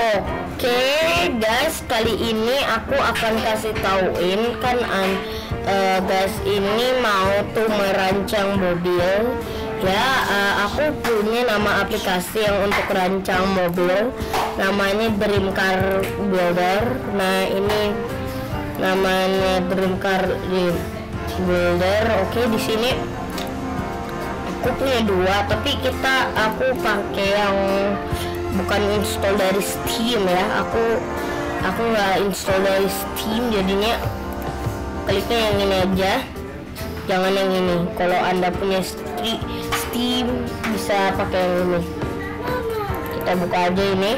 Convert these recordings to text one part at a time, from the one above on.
Oke guys, kali ini aku akan kasih tauin kan guys, ini mau tuh merancang mobil ya. Aku punya nama aplikasi yang untuk rancang mobil, namanya Dream Car Builder. Nah ini namanya Dream Car Builder. Oke, di sini aku punya dua, tapi aku pakai yang bukan install dari Steam ya. Aku nggak install dari Steam, jadinya kliknya yang ini aja, jangan yang ini. Kalau anda punya Steam bisa pakai yang ini. Kita buka aja ini.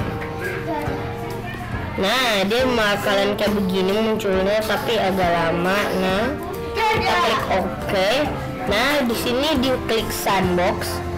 Nah, dia bakalan kayak begini munculnya, tapi agak lama. Nah, kita klik OK. Nah, di sini diklik sandbox.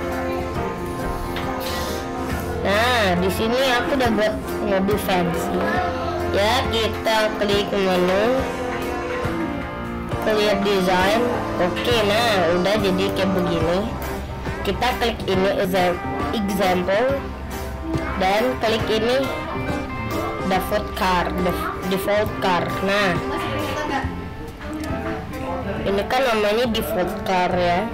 Nah, di sini aku udah buat mobil fancy. Ya, kita klik menu, clear design. Oke, nah udah jadi kayak begini. Kita klik ini example dan klik ini default car. Nah, ini kan namanya default car ya.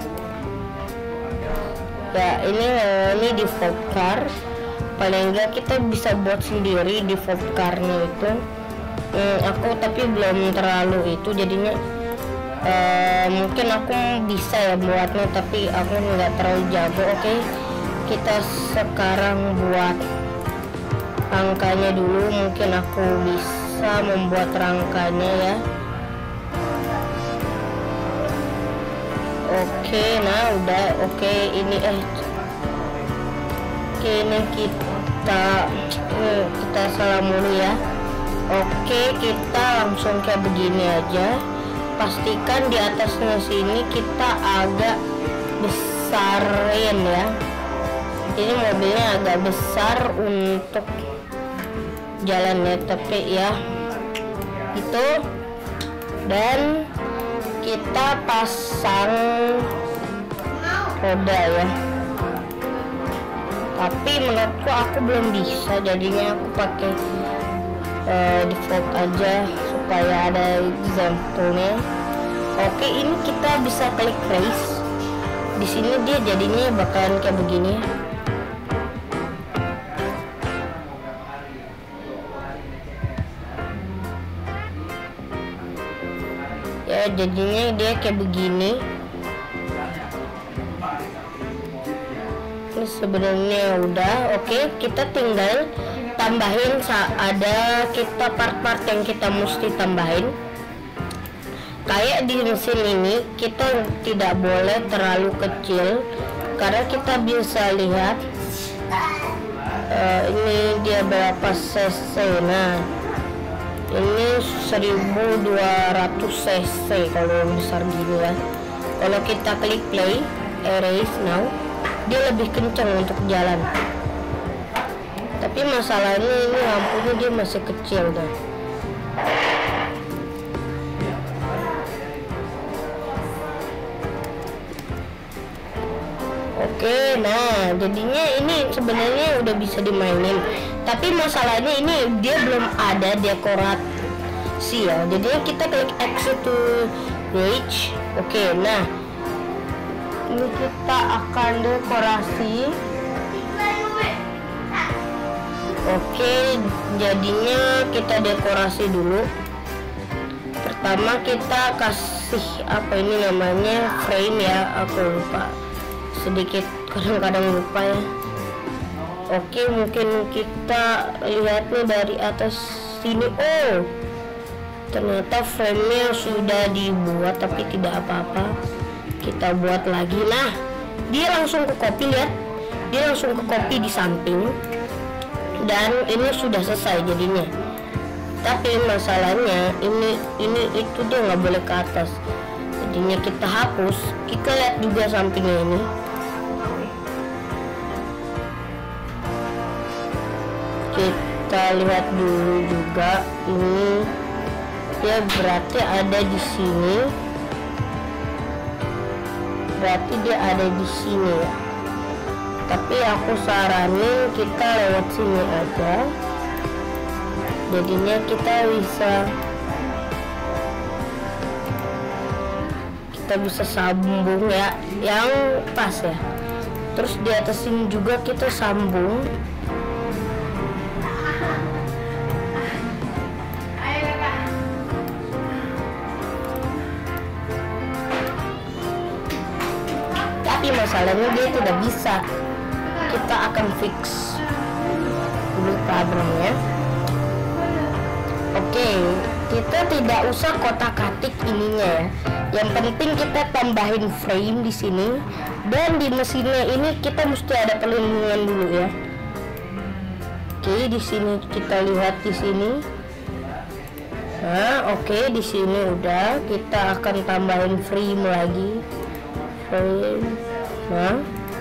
Ya, ini default car. Paling enggak kita bisa buat sendiri default car-nya itu. Aku tapi belum terlalu itu, jadinya mungkin aku bisa ya buatnya, tapi aku nggak terlalu jago. Oke, kita sekarang buat rangkanya dulu. Mungkin aku bisa membuat rangkanya ya. Oke, nah udah. Oke, ini ini kita salam dulu ya. Oke, kita langsung kayak begini aja. Pastikan di atasnya sini kita agak besarin ya. Ini mobilnya agak besar untuk jalannya, tapi ya itu. Dan kita pasang roda ya. Tapi menurutku aku belum bisa, jadinya aku pakai default aja supaya ada example-nya. Oke, ini kita bisa klik race. Di sini dia jadinya bakalan kayak begini. Ya, jadinya dia kayak begini. Ini sebenarnya udah. Oke, kita tinggal tambahin ada kita part-part yang kita mesti tambahin. Kayak di mesin ini kita tidak boleh terlalu kecil, karena kita bisa lihat ini dia berapa cc. Nah, ini 1200 cc kalau yang besar gini ya. Kalau kita klik play, erase now, dia lebih kencang untuk jalan. Tapi masalahnya ini lampunya dia masih kecil dah. Oke, nah jadinya ini sebenarnya udah bisa dimainin. Tapi masalahnya ini dia belum ada dekorasi ya. Jadinya kita klik exit to page. Oke, nah ini kita akan dekorasi. Oke, jadinya kita dekorasi dulu. Pertama kita kasih apa ini namanya frame ya, aku lupa sedikit, kadang-kadang lupa ya. Oke, mungkin kita lihatnya dari atas sini. Oh, ternyata frame-nya sudah dibuat, tapi tidak apa-apa, kita buat lagi. Nah, dia langsung ke copy, lihat, dia langsung ke copy di samping. Dan ini sudah selesai jadinya. Tapi masalahnya ini itu dia nggak boleh ke atas, jadinya kita hapus. Kita lihat juga sampingnya ini. Kita lihat dulu juga, ini dia berarti ada di sini, berarti dia ada di sini ya. tapi aku saranin kita lewat sini aja. Jadinya kita bisa sambung ya, yang pas ya. Terus di atas sini juga kita sambung. Tapi masalahnya dia tidak bisa. Kita akan fix dulu problemnya. Oke, kita tidak usah kotak-katik ininya ya. Yang penting kita tambahin frame di sini, dan di mesinnya ini kita mesti ada perlindungan dulu ya. Oke, di sini kita lihat di sini. Nah, oke, di sini udah. Kita akan tambahin frame lagi. Frame. Nah.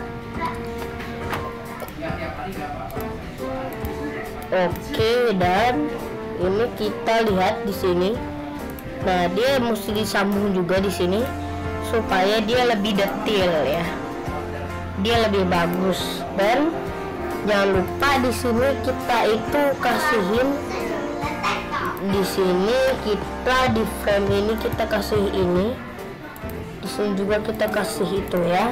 Oke, dan ini kita lihat di sini. Nah, dia mesti disambung juga di sini supaya dia lebih detail ya. Dia lebih bagus. Dan jangan lupa di sini kita itu kasihin, di sini kita di frame ini kita kasih ini, di sini juga kita kasih itu ya.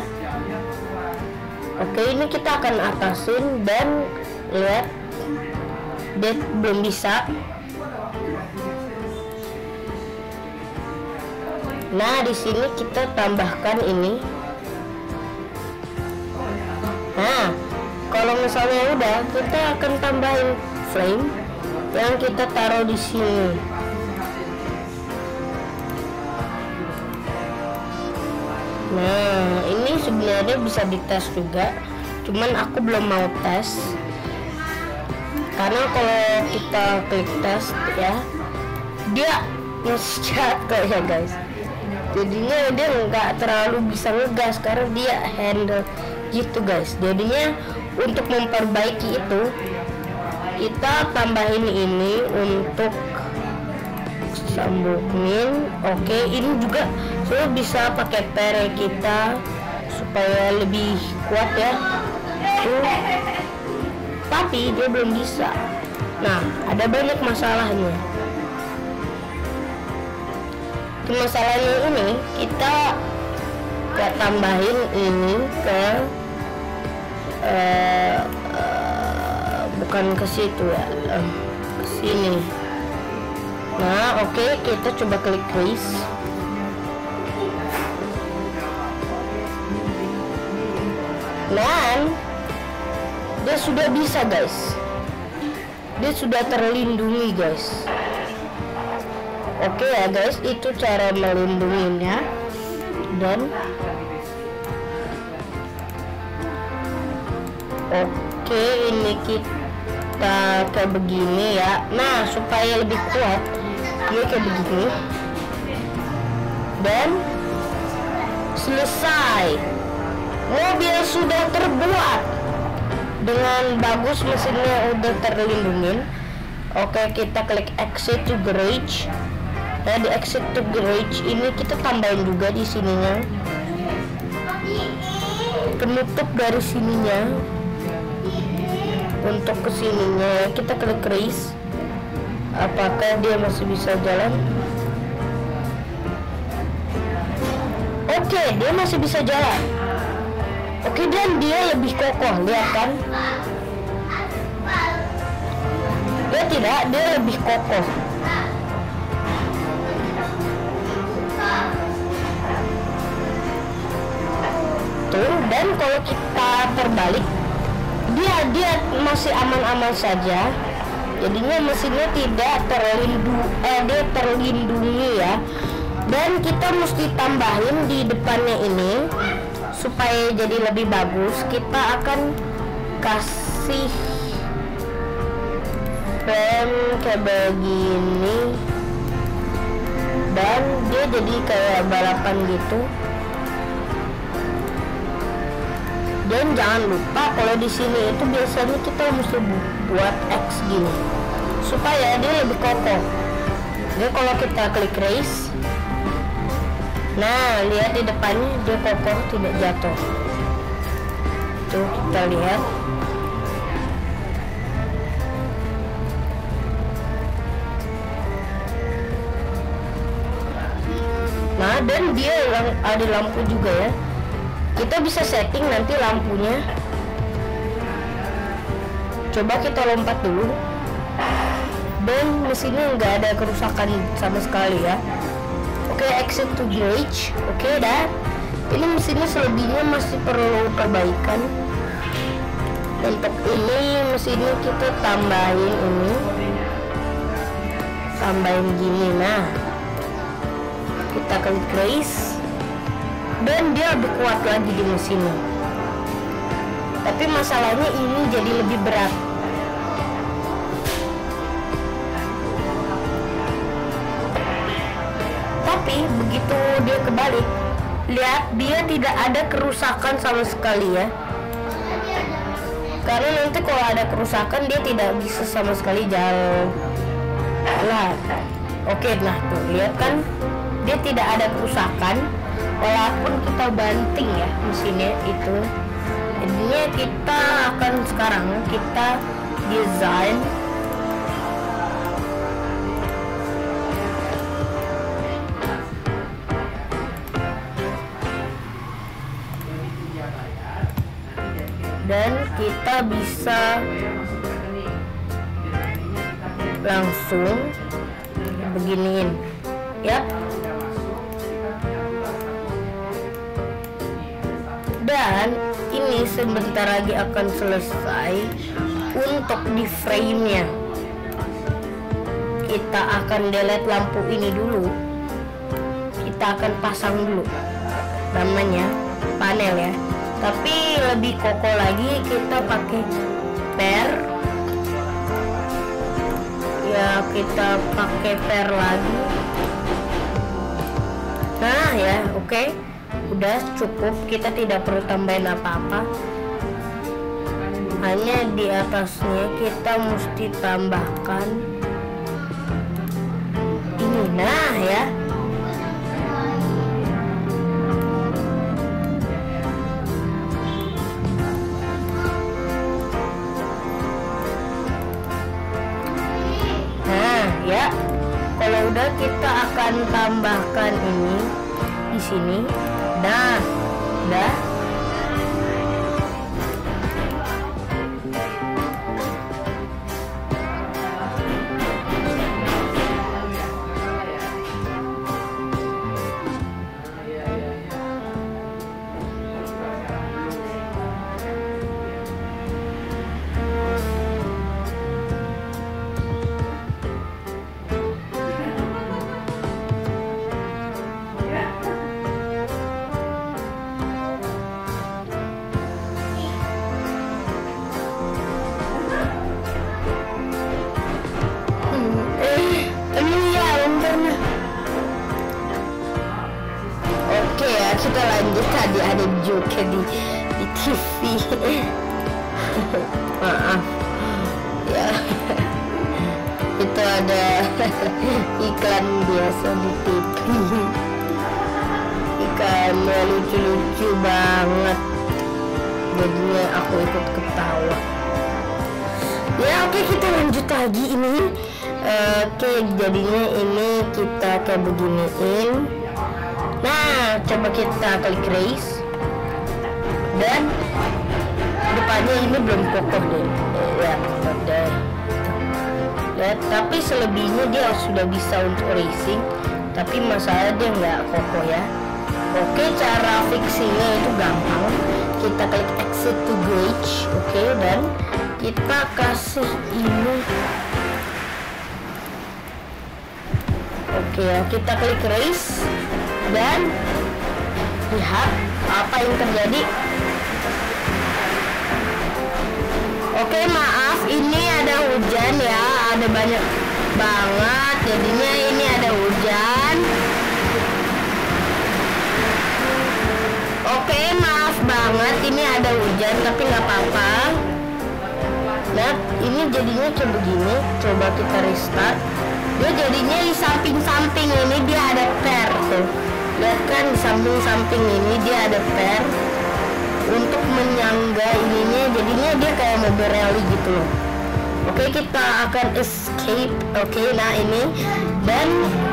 Oke, ini kita akan atasin dan lihat dia belum bisa. Nah, di sini kita tambahkan ini. Nah, kalau misalnya udah, kita akan tambahin frame yang kita taruh di sini. Nah, ini sebenarnya bisa dites juga, cuman aku belum mau tes karena kalau kita klik tes ya, dia nge-jatuh ya guys. Jadinya dia nggak terlalu bisa ngegas karena dia handle gitu guys. Jadinya untuk memperbaiki itu kita tambahin ini untuk sambungin. Oke, ini juga saya bisa pakai pere kita supaya lebih kuat ya. Tapi dia belum bisa. Nah, ada banyak masalahnya. Masalahnya ini kita tambahin ini ke bukan ke situ ya, ke sini. Nah, oke, kita coba klik crease. Dan dia sudah bisa guys, dia sudah terlindungi guys. Oke ya guys, itu cara melindunginya. Dan oke, ini kita kayak begini ya. Nah, supaya lebih kuat ini kayak begini. Dan selesai, mobil sudah terbuat dengan bagus, mesinnya udah terlindungin. Oke, kita klik exit to garage. Nah, di exit to garage ini kita tambahin juga di sininya penutup dari sininya. Untuk kesininya kita klik crease. Apakah dia masih bisa jalan? Oke, dia masih bisa jalan. Oke, dan dia lebih kokoh, lihat kan? Dia tidak, dia lebih kokoh. Tuh, dan kalau kita terbalik, dia masih aman-aman saja. Jadinya mesinnya tidak dia terlindungi ya. Dan kita mesti tambahin di depannya ini supaya jadi lebih bagus. Kita akan kasih frame kayak begini, dan dia jadi kayak balapan gitu. Dan jangan lupa kalau di sini itu biasanya kita mesti buat X gini supaya dia lebih kokoh. Jadi kalau kita klik race, nah lihat di depannya dia kokoh, tidak jatuh. Tuh kita lihat. Nah, dan dia ada lampu juga ya. Kita bisa setting nanti lampunya. Coba kita lompat dulu. Dan mesinnya nggak ada kerusakan sama sekali ya. Oke, exit to garage. Oke, dah. Ini mesinnya selebihnya masih perlu perbaikan. Untuk ini mesinnya kita tambahin ini. Tambahin gini, nah. Kita klik race. Dan dia lebih kuat lagi di mesinnya. Tapi masalahnya ini jadi lebih berat. Tapi begitu dia kebalik, lihat dia tidak ada kerusakan sama sekali ya. Karena nanti kalau ada kerusakan dia tidak bisa sama sekali jalan. Nah, oke, nah tuh lihat kan dia tidak ada kerusakan walaupun kita banting ya mesinnya itu. Jadinya kita akan sekarang kita desain dan kita bisa langsung beginiin ya. Dan ini sebentar lagi akan selesai. Untuk di frame-nya kita akan delete lampu ini dulu. Kita akan pasang dulu namanya panel ya. Tapi lebih kokoh lagi kita pakai per. Ya, kita pakai per lagi. Nah ya, oke. Udah cukup, kita tidak perlu tambahin apa-apa. Hanya di atasnya kita mesti tambahkan ini, nah ya. Nah ya, kalau udah kita akan tambahkan ini di sini. Nah, udah. Kita lanjut, tadi ada joke di TV. Maaf ya, itu ada iklan biasa di TV. Iklannya lucu-lucu banget, jadinya aku ikut ketawa ya. Oke, kita lanjut lagi ini. Oke, jadinya ini kita kayak beginiin. Nah, coba kita klik race. Dan depannya ini belum kokoh deh. Ya, udah. Ya, tapi selebihnya dia sudah bisa untuk racing. Tapi masalah dia nggak kokoh ya. Oke, cara fixingnya itu gampang. Kita klik exit to garage. Oke, dan kita kasih ini. Oke, kita klik race. Dan lihat apa yang terjadi. Oke, maaf, ini ada hujan ya, ada banyak banget, jadinya ini ada hujan. Oke, maaf banget, ini ada hujan, tapi nggak apa-apa. Nah, ini jadinya kayak begini. Coba kita restart. Dia jadinya di samping-samping ini dia ada per tuh. Lihat kan, di samping-samping ini dia ada per untuk menyangga ada ininya, jadinya dia kayak mobil rally gitu loh. Oke, kita akan escape. Oke, nah ini dan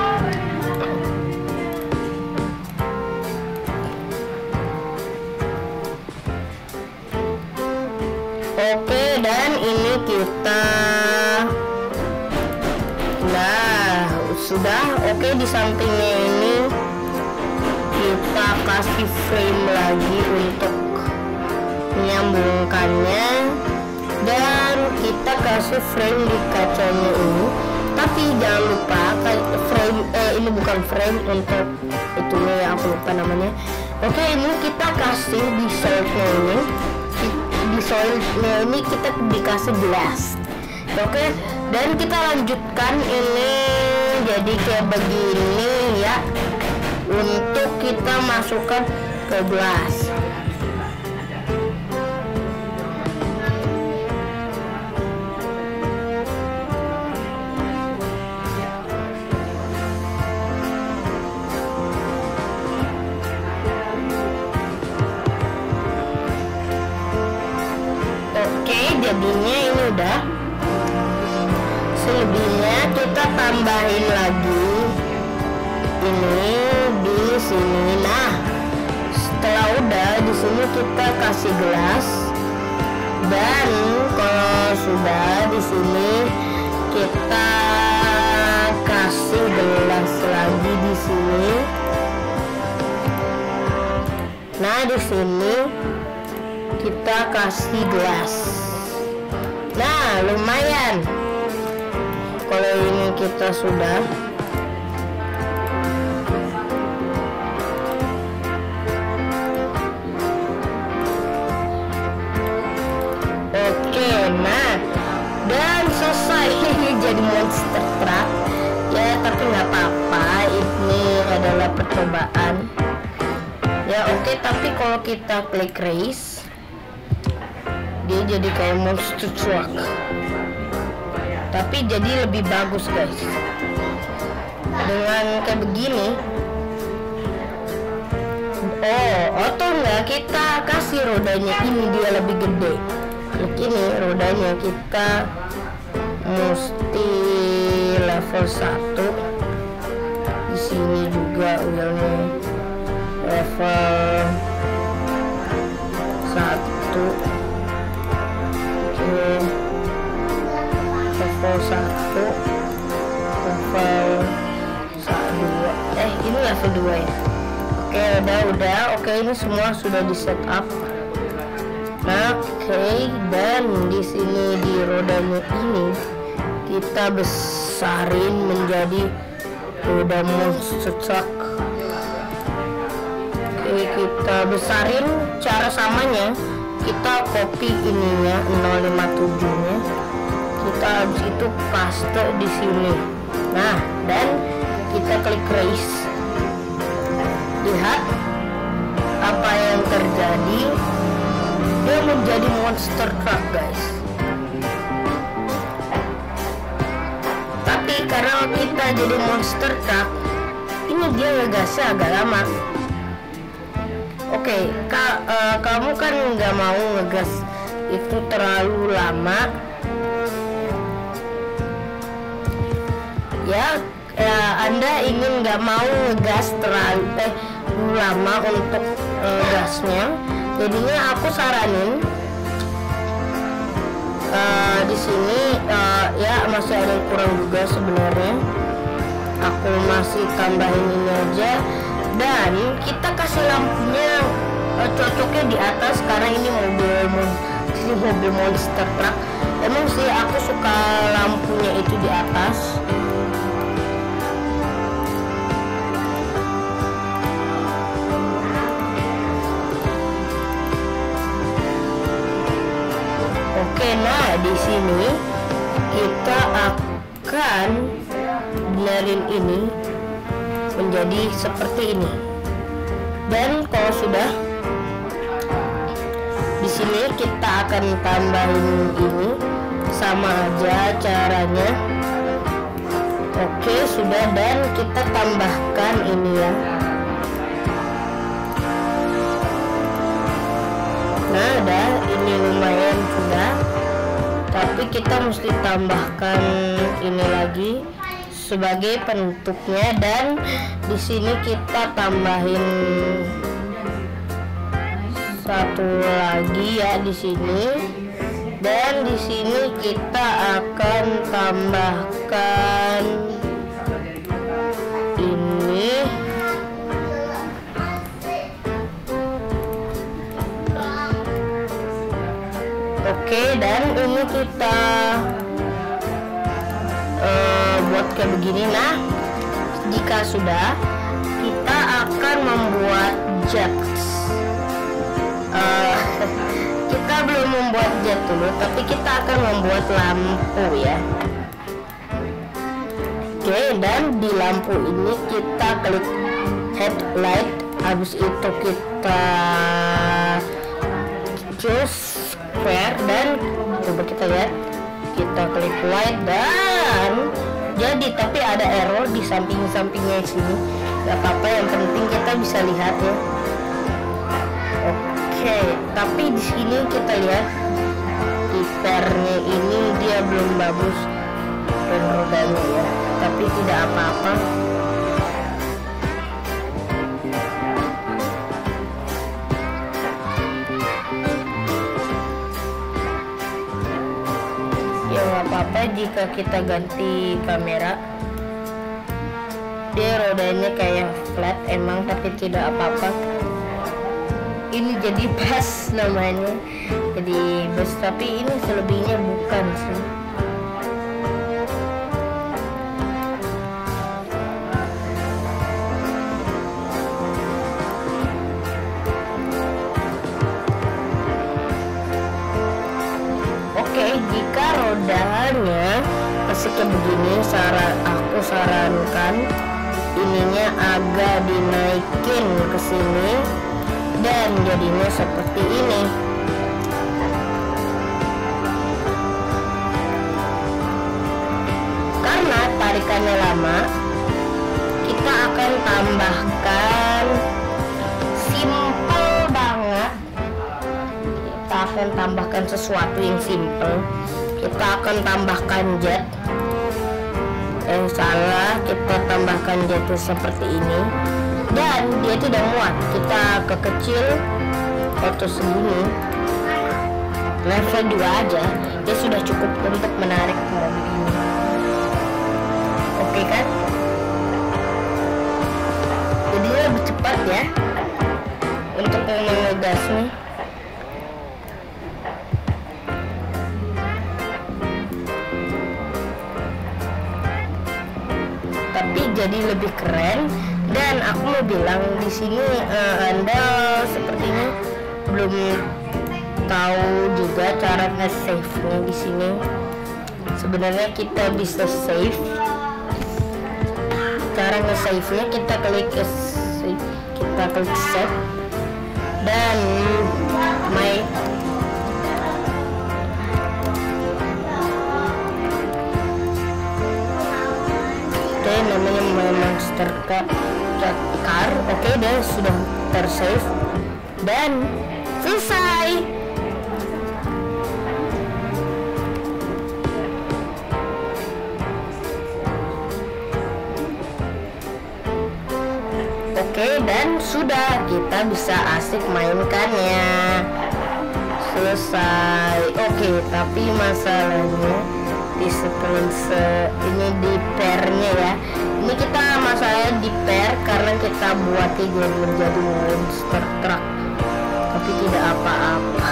oke, dan ini kita sudah. Oke, di sampingnya ini kita kasih frame lagi untuk menyambungkannya, dan kita kasih frame di kacanya ini. Tapi jangan lupa frame ini bukan frame untuk itunya ya, aku lupa namanya. Oke, ini kita kasih di soilnya ini, di soilnya ini kita dikasih glass. Oke, dan kita lanjutkan ini jadi kayak begini ya, untuk kita masukkan ke gelas. Oke, jadinya ini udah. Selebihnya kita tambahin lagi ini di sini. Nah, setelah udah di sini kita kasih gelas, dan kalau sudah di sini kita kasih gelas lagi di sini. Nah, di sini kita kasih gelas. Nah, lumayan. Kalau ini kita sudah. Oke, nah, dan selesai. Jadi monster truck ya, tapi nggak apa-apa, ini adalah percobaan ya. Oke, tapi kalau kita klik race, dia jadi kayak monster truck, tapi jadi lebih bagus guys dengan kayak begini. Atau enggak kita kasih rodanya ini, dia lebih gede. Klik ini rodanya, kita mesti level 1. Di sini juga wheelnya level 1. Oke, level 1, level 2. Ini level 2 ya. Oke, udah. Oke, ini semua sudah di setup. Nah, oke, dan di sini di rodanya ini kita besarin menjadi roda monster truck. Oke, kita besarin. Cara samanya kita copy ininya 057-nya. Kita habis itu paste di sini. Nah, dan kita klik race. Lihat apa yang terjadi. Dia menjadi monster truck guys. Tapi karena kita jadi monster truck, ini dia ngegasnya agak lama. Oke, kamu kan nggak mau ngegas itu terlalu lama ya. Anda ingin nggak mau ngegas terlalu lama untuk gasnya, jadinya aku saranin di sini ya masih ada yang kurang juga sebenarnya. Aku masih tambahin ini aja, dan kita kasih lampunya cocoknya di atas karena ini mobil monster truck. Emang sih aku suka lampunya itu di atas. Oke, nah di sini kita akan benerin ini menjadi seperti ini. Dan kalau sudah, di sini kita akan tambahin ini, sama aja caranya. Oke, sudah, dan kita tambahkan ini ya. Nah, udah, ini ini lumayan sudah, tapi kita mesti tambahkan ini lagi sebagai penutupnya, dan di sini kita tambahin satu lagi ya di sini, dan di sini kita akan tambahkan ini. Oke, dan ini kita buat kayak begini. Nah, jika sudah, kita akan membuat jet. Kita belum membuat jet dulu, tapi kita akan membuat lampu ya. Oke, dan di lampu ini kita klik headlight, habis itu kita choose square, dan coba kita lihat, kita klik white dan jadi, tapi ada error di samping-sampingnya sini. Gak apa-apa, yang penting kita bisa lihat ya. Oke, tapi di sini kita lihat kipernya ini dia belum bagus dan rodanya ya, tapi tidak apa-apa. Ya nggak apa-apa jika kita ganti kamera. Dia rodanya kayak flat emang, tapi tidak apa-apa. Ini jadi bus namanya, jadi bus, tapi ini selebihnya bukan sih. Oke, jika rodanya masih kayak begini, aku sarankan ininya agak dinaikin ke sini dan jadinya seperti ini. Karena tarikannya lama, kita akan tambahkan simple banget. Kita akan tambahkan sesuatu yang simple. Kita akan tambahkan jet. Salah, kita tambahkan jetnya seperti ini. Dan dia tidak muat, kita kekecil foto segini, level 2 aja, dia sudah cukup untuk menarik mobil ini. Oke kan? Jadi lebih cepat ya untuk mengegasnya. Tapi jadi lebih keren. Dan aku mau bilang di sini Anda sepertinya belum tahu juga cara nge-save-nya di sini. Sebenarnya kita bisa save. Cara nge-save-nya kita klik save dan namanya My Monster Car. Oke, dia sudah tersave dan selesai. Oke, dan sudah, kita bisa asik mainkannya. Selesai. Oke, tapi masalahnya di ini di pairnya ya. Ini kita masalahnya di pair karena kita buat dia menjadi monster truck, tapi tidak apa-apa.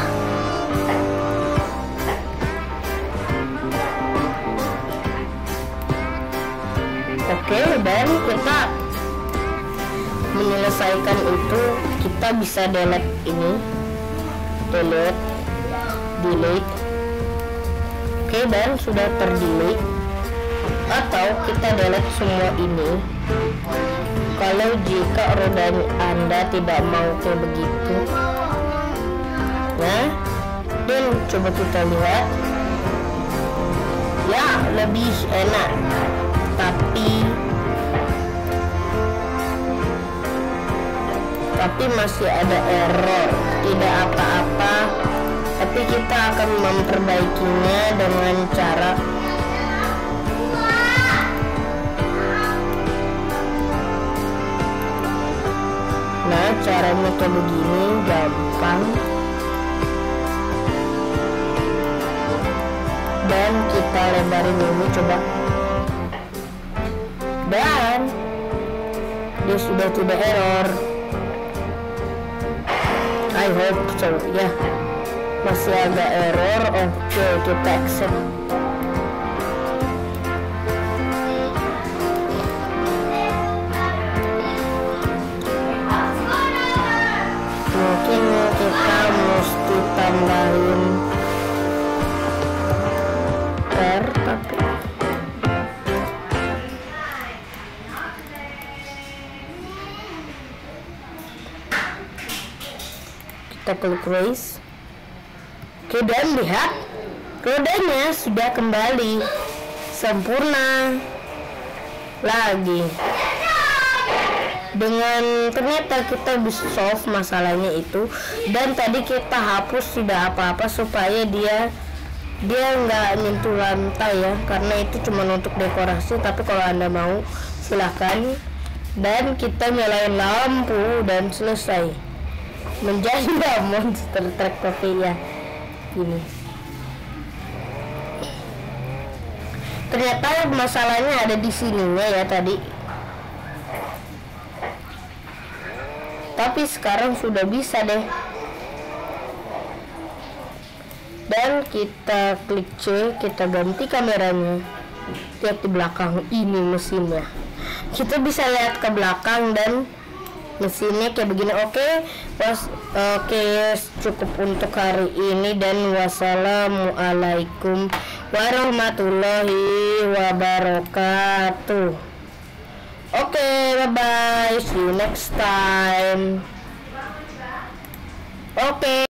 Oke, dan kita menyelesaikan itu, kita bisa delete ini, delete. Oke, dan sudah terdelete. Atau kita delete semua ini kalau jika roda Anda tidak mau kayak begitu. Nah, dan coba kita lihat ya, lebih enak, tapi masih ada error. Tidak apa-apa, tapi tapi kita akan memperbaikinya dengan cara caranya kayak begini, gampang. Dan kita lebarin dulu, coba. Dan dia sudah tidak error. I hope so ya. Masih agak error. Oke, kita accept. Mungkin kita mesti tambahin tapi kita klik raise. Oke, dan lihat rodanya sudah kembali sempurna lagi. Dengan ternyata kita bisa solve masalahnya itu, dan tadi kita hapus tidak apa-apa supaya dia nggak nyentuh lantai ya, karena itu cuma untuk dekorasi. Tapi kalau Anda mau silahkan. Dan kita nyalain lampu dan selesai menjadi monster truck coffee ya. Ini ternyata masalahnya ada di sininya ya tadi. Tapi sekarang sudah bisa deh. Dan kita klik C, kita ganti kameranya. Lihat di belakang, ini mesinnya. Kita bisa lihat ke belakang dan mesinnya kayak begini. Oke, cukup untuk hari ini, dan wassalamualaikum warahmatullahi wabarakatuh. Oke, bye-bye. See you next time. Oke.